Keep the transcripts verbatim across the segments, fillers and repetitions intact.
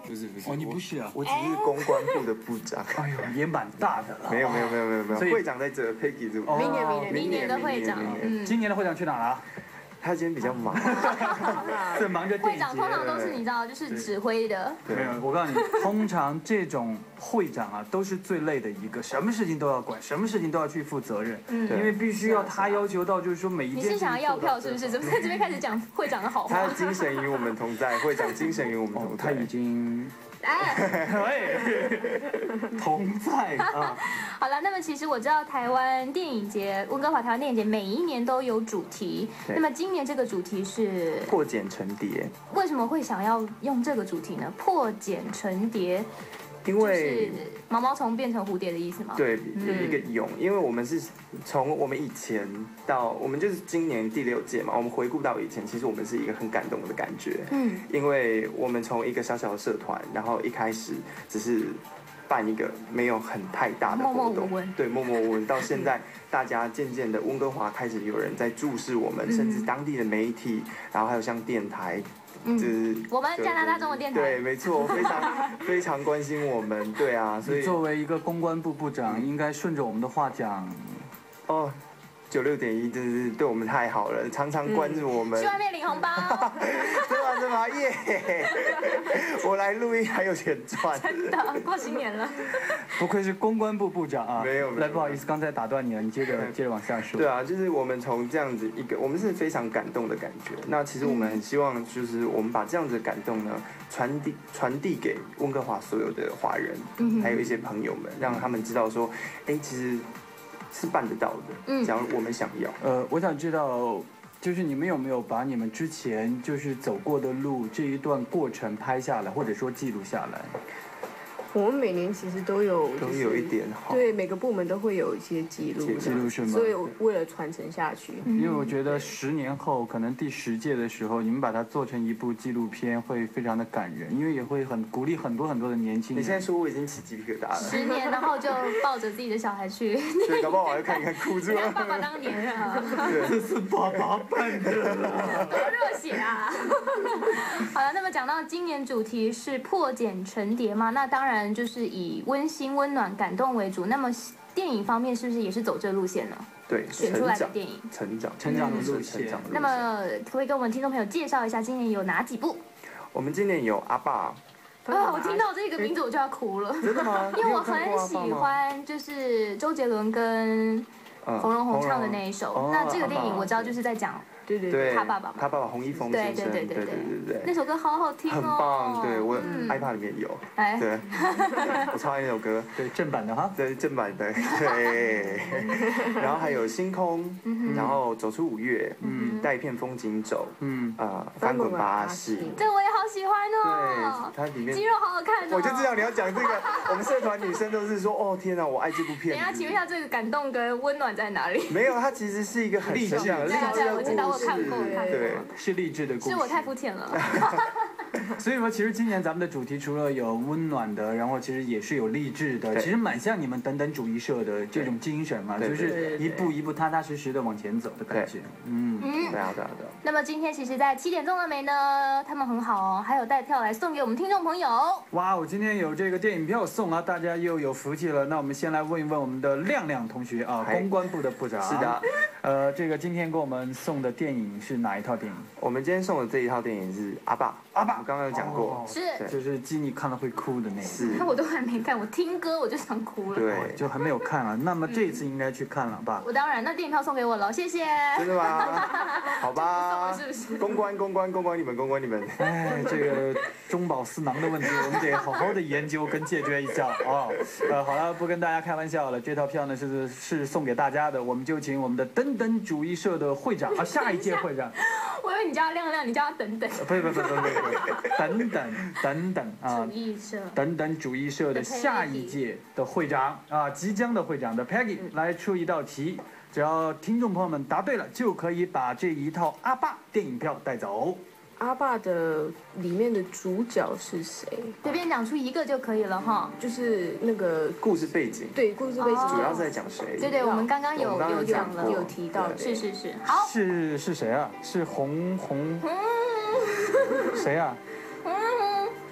不是不是， 哦，你不是啊？ 我只是公关部的部长。 哎呦，也蛮大的了。 没有没有没有没有没有，会长在这 Peggy 这。 明年明年明年的会长， 嗯，今年的会长去哪了？ 他今天比较忙， 是忙着电会长通常都是你知道，就是指挥的。 没有，我告诉你，通常这种会长啊，都是最累的一个，什么事情都要管，什么事情都要去负责任，嗯，因为必须要他要求到，就是说每一件。 你是想要要票是不是？怎么在这边开始讲会长的好话？ 他精神与我们同在，会长精神与我们同在， 他已经。 哎， 同在啊！ 好了，那么其实我知道台湾电影节，温哥华台湾电影节每一年都有主题。那么今年这个主题是破茧成蝶。 为什么会想要用这个主题呢？破茧成蝶。 因为就是毛毛虫变成蝴蝶的意思吗？ 对，一个蛹。因为我们是从我们以前到我们就是今年第六届嘛，我们回顾到以前，其实我们是一个很感动的感觉。嗯，因为我们从一个小小的社团，然后一开始只是办一个没有很太大的活动， 默默无闻， 对，默默无闻。到现在，大家渐渐的温哥华开始有人在注视我们，甚至当地的媒体，然后还有像电台。 嗯，我们加拿大中文电台对，没错，非常非常关心我们，对啊，所以作为一个公关部部长，应该顺着我们的话讲， 哦。九六点一真是对我们太好了，常常关注我们。 去外面领红包。 真的真的耶！我来录音还有钱赚。 真的，过新年了。 不愧是公关部部长啊！ 没有， 来，不好意思，刚才打断你了，你接着接着往下说。 对啊，就是我们从这样子一个，我们是非常感动的感觉。那其实我们很希望，就是我们把这样子的感动呢，传递传递给温哥华所有的华人，嗯、还有一些朋友们，让他们知道说，哎，其实。是办得到的，嗯，假如我们想要。 呃，我想知道，就是你们有没有把你们之前就是走过的路这一段过程拍下来，或者说记录下来？ 我们每年其实都有， 都有一点好。 对，每个部门都会有一些记录， 记录是吗？ 所以为了传承下去， 因为我觉得十年后，可能第十届的时候，你们把它做成一部纪录片，会非常的感人，因为也会很鼓励很多很多的年轻人。 你现在说我已经起鸡皮疙瘩了。 十年，然后就抱着自己的小孩去， 对，搞不好我要看一看哭出来。 爸爸当年啊， 这是爸爸办的， 多热血啊！好了，那么讲到今年主题是破茧成蝶嘛，那当然就是以温馨、温暖、感动为主。那么电影方面是不是也是走这路线呢？ 对， 选出来的电影， 成长、 成长的路线。 那么可不可以跟我们听众朋友介绍一下今年有哪几部？ 我们今年有阿爸。 啊！我听到这个名字我就要哭了。 真的吗？ 因为我很喜欢，就是周杰伦跟洪荣宏唱的那一首。那这个电影我知道就是在讲。 对对对， 他爸爸，他爸爸洪一峰先生，对对对对对， 那首歌好好听哦， 很棒，对我 iPad 里面有，对，我超爱那首歌， 对正版的哈， 对正版的，对，然后还有星空，然后走出五月，嗯，带一片风景走，嗯啊，翻滚吧阿信， 这个我也好喜欢哦，对，它里面肌肉好好看哦， 我就知道你要讲这个，我们社团女生都是说，哦天哪，我爱这部片。 等一下，请问一下这个感动跟温暖在哪里？ 没有，它其实是一个很励志的励志的故事。 看过， 对， 是励志的故事。 是我太肤浅了。 所以说，其实今年咱们的主题除了有温暖的，然后其实也是有励志的，其实蛮像你们等等主义社的这种精神嘛，就是一步一步踏踏实实的往前走的感觉。嗯， 对啊，对啊，对啊。 那么今天其实，在七点钟了没呢？他们很好哦，还有带票来送给我们听众朋友。 哇，我今天有这个电影票送啊，大家又有福气了。那我们先来问一问我们的亮亮同学啊，公关部的部长。 是的。 呃，这个今天给我们送的电影是哪一套电影？ 我们今天送的这一套电影是《阿爸》，阿爸，我刚刚有讲过， 是， 就是基尼看了会哭的那个。 是， 那我都还没看，我听歌我就想哭了。 对， 就还没有看啊。那么这次应该去看了吧？ 我当然，那电影票送给我了，谢谢。 真的吗？好吧。 是不是？ 公关，公关，公关你们，公关你们。 哎，这个中饱私囊的问题，我们得好好的研究跟解决一下啊。呃，好了，不跟大家开玩笑了，这套票呢是是送给大家的，我们就请我们的等等主义社的会长啊，下一届会长。 我以为你叫他亮亮，你叫他等等。 不不不不不不，等等等等啊！ 主义社等等主义社的下一届的会长啊，即将的会长的 Peggy 来出一道题，只要听众朋友们答对了，就可以把这一套阿爸电影票带走。 阿爸的里面的主角是谁？ 随便讲出一个就可以了哈。 就是那个故事背景， 对，故事背景主要是在讲谁？ 对对，我们刚刚有有讲了，有提到的， 是是是。好， 是是谁啊？是红红谁啊？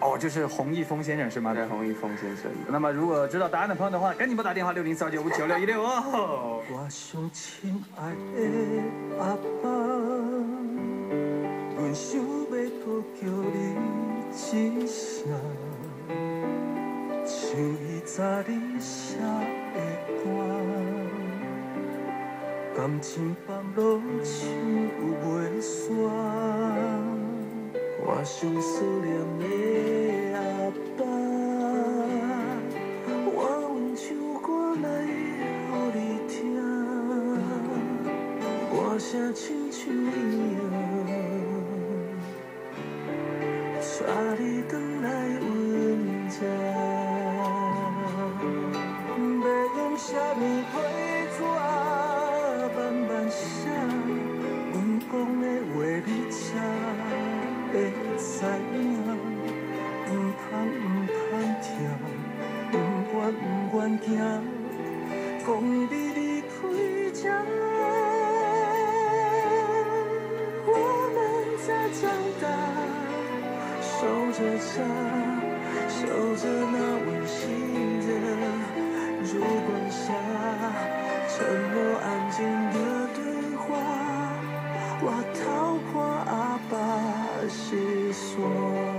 哦，就是洪一峰先生是吗？ 对，洪一峰先生。 那么如果知道答案的朋友的话，赶紧拨打电话六零四二九五九六一六哦。 我上亲爱的阿爸，阮想要多叫你一声，像伊早你写的歌，感情放落唱袂煞。我上思念的阿爸，我阮唱歌来予你听，歌声亲像影，带你回来阮这。要用什么批纸慢慢写，阮讲的话你才会知影，唔通唔通听，唔愿唔愿行，讲你离开这，我们在长大，守着家，守着那温馨的烛光下，沉默安静的对话，我透过阿爸细说。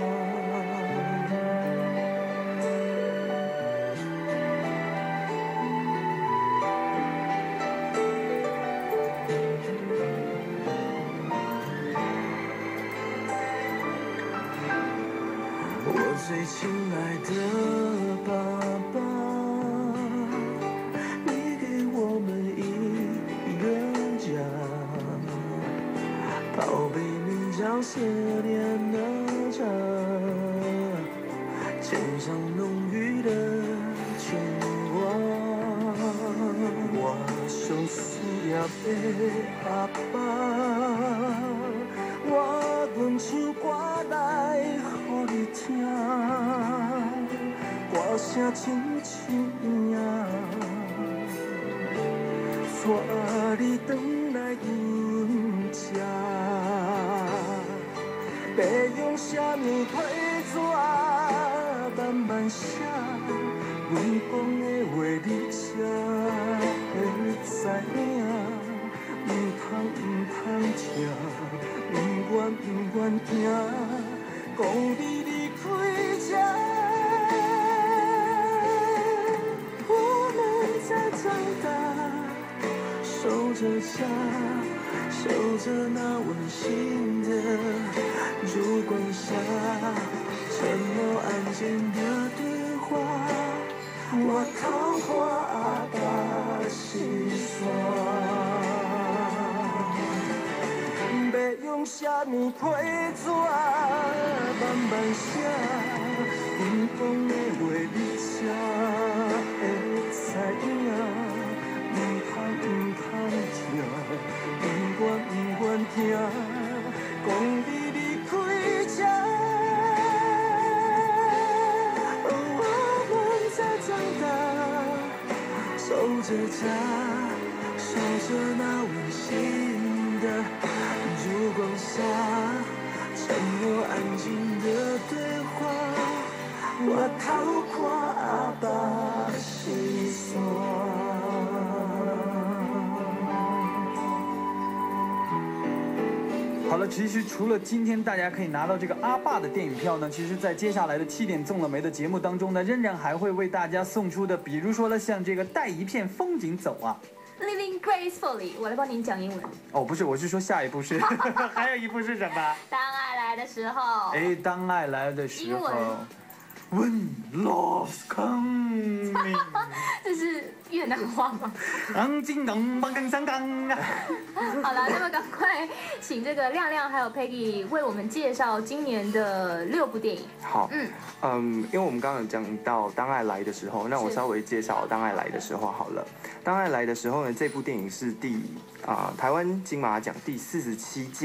我最亲爱的爸爸，你给我们一个家，宝贝名叫思念的家，肩上浓郁的牵挂。我上思念的阿爸，我阮唱歌来予你听，歌声亲像影，带你回来阮这。要用什么批纸慢慢写，阮讲的话你才会知影，唔通唔通听，唔愿唔愿听，讲你离开这。我们在长大，守着家，守着那温馨的烛光下，沉默安静的对话，我透过阿爸细说。要用什么批纸慢慢写，阮讲的话你才会知影，唔通唔通听，唔愿唔愿听，讲你离开这。我们在长大，守着家，守着那温馨的烛光下，沉默安静的对话，我透过阿爸细说。 好了，其实除了今天大家可以拿到这个阿爸的电影票呢，其实在接下来的七点中了没的节目当中呢，仍然还会为大家送出的，比如说呢，像这个带一片风景走啊。 Living gracefully， 我来帮您讲英文。 哦，不是，我是说下一步是，还有一步是什么？ 当爱来的时候。 哎，当爱来的时候。 英文。 When love's coming， 这是越南话吗？ 当金刚棒更上当啊！ 好了，那么赶快请这个亮亮还有 Peggy 为我们介绍今年的六部电影。 好，嗯嗯，因为我们刚刚有讲到《当爱来的时候》，那我稍微介绍《当爱来的时候》好了。《当爱来的时候》呢，这部电影是第啊、呃、台湾金马奖第四十七届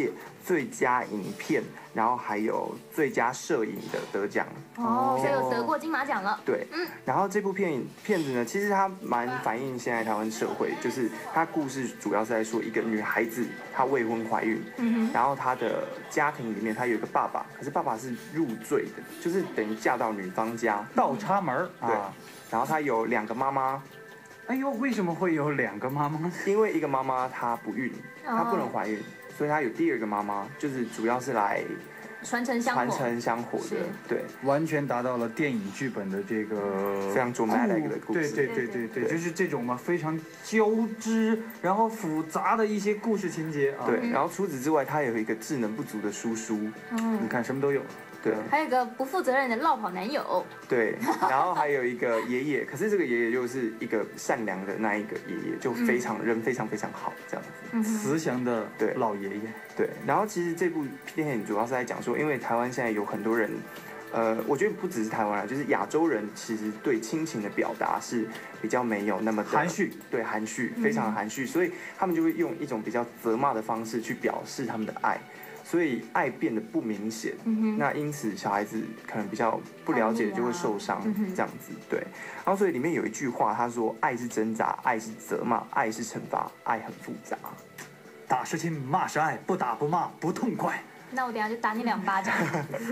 最佳影片，然后还有最佳摄影的得奖。 哦，所以有得过金马奖了。 对，嗯，然后这部片片子呢，其实它蛮反映现在台湾社会，就是它故事主要是在说一个女孩子，她未婚怀孕，嗯、然后她的家庭里面她有一个爸爸，可是爸爸是入赘的，就是等于嫁到女方家， 倒插门儿对， 啊。 然后她有两个妈妈。 哎呦，为什么会有两个妈妈？ 因为一个妈妈她不孕，她不能怀孕，所以她有第二个妈妈，就是主要是来传承香火， 传承香火的，对， 完全达到了电影剧本的这个非常 dramatic 的故事。对对对对对，就是这种嘛，非常交织然后复杂的一些故事情节啊。 对，然后除此之外，他有一个智能不足的叔叔， 嗯，你看什么都有。 对， 还有一个不负责任的落跑男友。 对，然后还有一个爷爷，可是这个爷爷又是一个善良的那一个爷爷，就非常、嗯、人非常非常好这样子， 嗯、慈祥的对老爷爷。 对，然后其实这部电影主要是在讲说，因为台湾现在有很多人，呃，我觉得不只是台湾人，就是亚洲人，其实对亲情的表达是比较没有那么的含蓄， 对含蓄，非常含蓄，嗯、所以他们就会用一种比较责骂的方式去表示他们的爱。所以爱变得不明显，嗯、那因此小孩子可能比较不了解就会受伤，这样子对。然后所以里面有一句话，他说：“爱是挣扎，爱是责骂，爱是惩罚，爱很复杂。 打是亲，骂是爱，不打不骂不痛快。” 那我等下就打你两巴掌。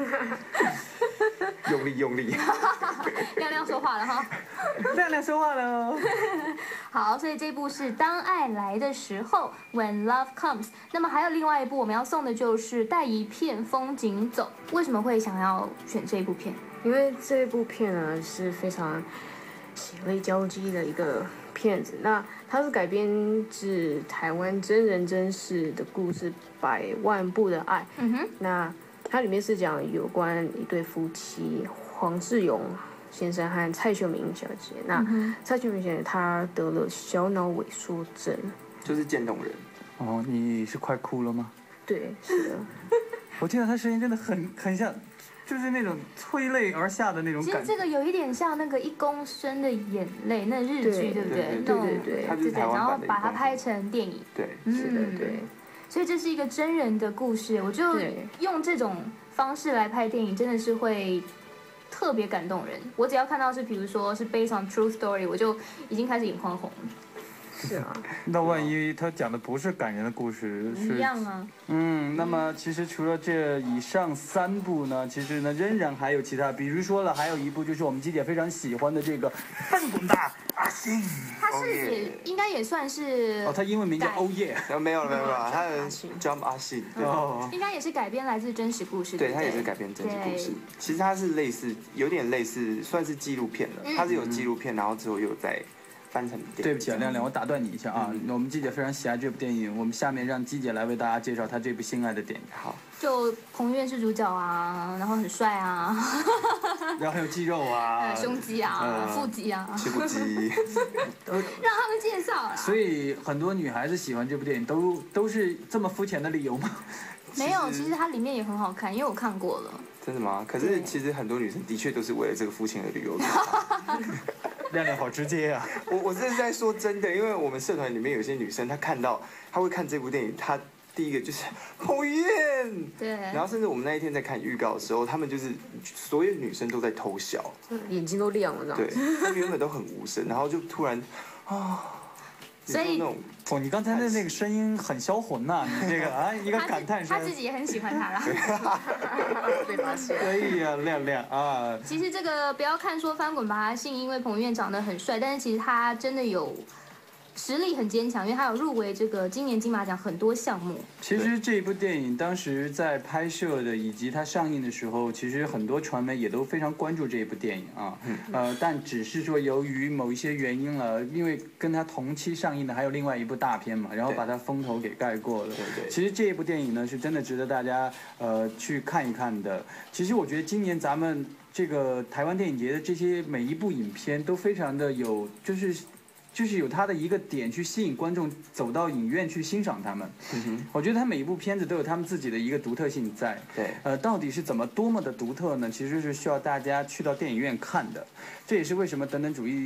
用力用力。 亮亮说话了哈。 亮亮说话了。 好，所以这部是《当爱来的时候》When Love Comes。那么还有另外一部我们要送的就是《带一片风景走》。为什么会想要选这部片？ 因为这部片呢是非常血泪交织的一个片子。那它是改编自台湾真人真事的故事《百万步的爱》。嗯哼。那它里面是讲有关一对夫妻黄志勇先生和蔡秀明小姐。那蔡秀明小姐她得了小脑萎缩症， 就是渐冻人。 哦，你是快哭了吗？ 对，是的。 我听到她声音真的很很像，就是那种催泪而下的那种感觉。 其实这个有一点像那个一公升的眼泪，那日剧对不对？ 对对对对对，然后把它拍成电影。 对， 是的，对。 所以这是一个真人的故事，我就用这种方式来拍电影，真的是会特别感动人。我只要看到是，比如说是 based on true story， 我就已经开始眼眶红了。 是啊， 那万一他讲的不是感人的故事，是一样啊。 嗯，那么其实除了这以上三部呢，其实呢仍然还有其他，比如说了，还有一部就是我们鸡姐非常喜欢的这个《翻滚吧，阿信》。 它是也应该也算是哦，它英文名叫 Oh Yeah。 没有没有没有，它的 Jump 阿信， 哦， 应该也是改编来自真实故事。 对，它也是改编真实故事。其实它是类似，有点类似，算是纪录片了。它是有纪录片，然后之后又在。翻成电影。 对不起啊，亮亮，我打断你一下啊。嗯、我们鸡姐非常喜爱这部电影，我们下面让鸡姐来为大家介绍她这部心爱的电影。 好， 就彭于晏是主角啊，然后很帅啊， 然后还有肌肉啊， 胸肌啊，呃、腹肌啊， 吃不鸡， 让他们介绍了。 所以很多女孩子喜欢这部电影，都都是这么肤浅的理由吗？ 没有，其实它里面也很好看，因为我看过了。 真的吗？可是其实很多女生的确都是为了这个肤浅的理由。 亮亮好直接啊！ 我我这是在说真的，因为我们社团里面有些女生，她看到她会看这部电影，她第一个就是彭于晏， 对， 然后甚至我们那一天在看预告的时候，她们就是所有女生都在偷笑， 眼睛都亮了，这样。 对，她们原本都很无声，然后就突然啊。 所以哦，你刚才的那个声音很销魂呐、啊，你这个啊，一个感叹声。 他自己也很喜欢他啦。 被发现。 可以啊，亮亮啊。 其实这个不要看说翻滚吧阿信，因为彭于晏长得很帅，但是其实他真的有实力很坚强，因为他有入围这个今年金马奖很多项目。 其实这一部电影当时在拍摄的以及它上映的时候，其实很多传媒也都非常关注这一部电影啊。嗯、呃，但只是说由于某一些原因了，因为跟它同期上映的还有另外一部大片嘛，然后把它风头给盖过了。 对对。 其实这一部电影呢，是真的值得大家呃去看一看的。其实我觉得今年咱们这个台湾电影节的这些每一部影片都非常的有，就是。就是有它的一个点去吸引观众走到影院去欣赏他们。嗯哼，我觉得它每一部片子都有他们自己的一个独特性在。 对， 呃，到底是怎么多么的独特呢？其实是需要大家去到电影院看的。这也是为什么等等主义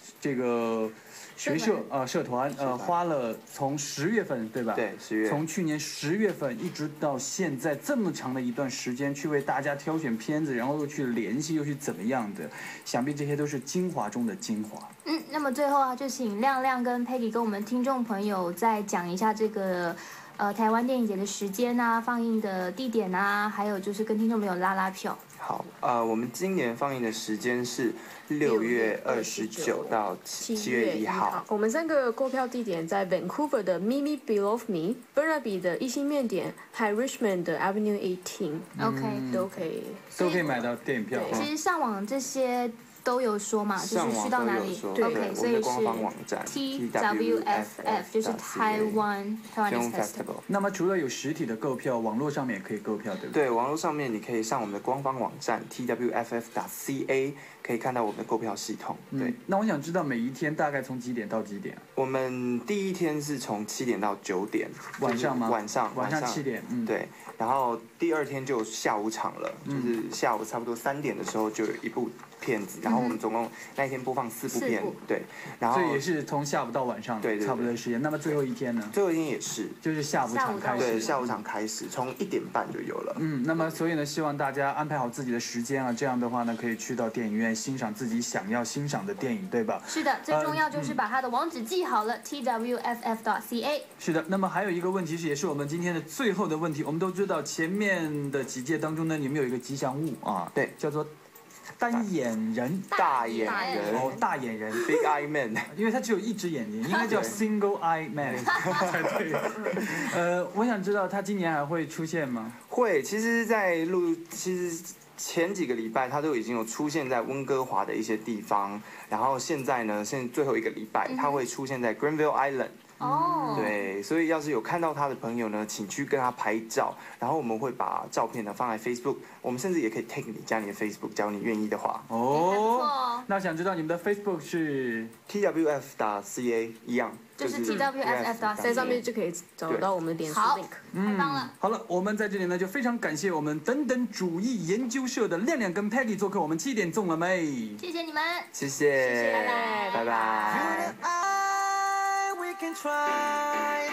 这个学社呃社团呃团花了从十月份对吧？ 对，十月。 从去年十月份一直到现在这么长的一段时间，去为大家挑选片子，然后又去联系，又去怎么样的？想必这些都是精华中的精华。 嗯，那么最后啊，就请亮亮跟 Peggy 跟我们听众朋友再讲一下这个。呃，台湾电影节的时间啊，放映的地点啊，还有就是跟听众朋友拉拉票。 好，呃，我们今年放映的时间是六月二十九到七月一号。 我们三个购票地点在 Vancouver 的 Mimi Below Me、Burnaby 的一心面点，还有 Richmond 的 Avenue 十八。 OK，、 嗯、都可以， 都可以买到电影票。 其实上网这些。都有说嘛，就是去到哪里 ，OK， 所以是 T W F F， 就是台湾台湾 Festival。 那么除了有实体的购票，网络上面也可以购票，对不对？ 对，网络上面你可以上我们的官方网站 T W F F 点 C A， 可以看到我们的购票系统。对、嗯， 那我想知道每一天大概从几点到几点？ 我们第一天是从七点到九点， 晚上吗？ 晚上， 晚上七点。嗯， 对。然后第二天就下午场了， 嗯、 就是下午差不多三点的时候就有一部片子，然后我们总共那一天播放四部片，对，然后所以也是从下午到晚上， 对对对， 差不多的时间。那么最后一天呢？ 最后一天也是， 就是下午场开始， 对，下午场开始，从一点半就有了。 嗯，那么所以呢，希望大家安排好自己的时间啊，这样的话呢，可以去到电影院欣赏自己想要欣赏的电影，对吧？ 是的，最重要就是把它的网址记好了、呃、，T W F F 点 C A。 是的，那么还有一个问题是，也是我们今天的最后的问题。我们都知道前面的几届当中呢，你们有一个吉祥物啊， 对， 叫做单眼人， 大眼人， 哦，大眼人 ，Big Eye Man， 因为他只有一只眼睛，应该叫 Single Eye Man 才对。呃，我想知道他今年还会出现吗？ 会，其实，在录，其实前几个礼拜他都已经有出现在温哥华的一些地方，然后现在呢，现在最后一个礼拜他会出现在 Granville Island。 哦， 对，所以要是有看到他的朋友呢，请去跟他拍照，然后我们会把照片呢放在 Facebook， 我们甚至也可以 tag 你加你的 Facebook， 假如你愿意的话。 哦，那想知道你们的 Facebook 是 T W F 点 C A 一样， 就是 T W F F 点 C A， 在上面就可以找到我们的点数 link。 太棒了！ 好了，我们在这里呢就非常感谢我们等等主义研究社的亮亮跟 Peggy 做客我们七点中了没？ 谢谢你们， 谢谢， 拜拜， 拜拜。 can try